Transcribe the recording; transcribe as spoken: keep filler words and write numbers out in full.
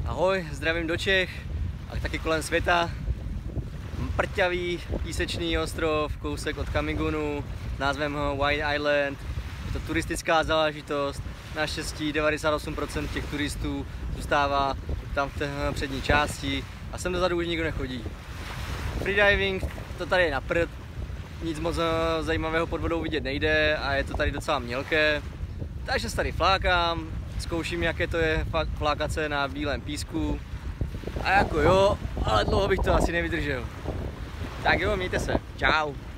Ahoj, zdravím do Čech a taky kolem světa. Prťavý písečný ostrov, kousek od Camigunu s názvem White Island. Je to turistická záležitost. Naštěstí devadesát osm procent těch turistů zůstává tam v té přední části a sem dozadu už nikdo nechodí. Freediving, to tady je na prd. Nic moc zajímavého pod vodou vidět nejde a je to tady docela mělké. Takže se tady flákám, zkouším, jaké to je flákat se na bílém písku. A jako jo, ale dlouho bych to asi nevydržel. Tak jo, mějte se. Čau.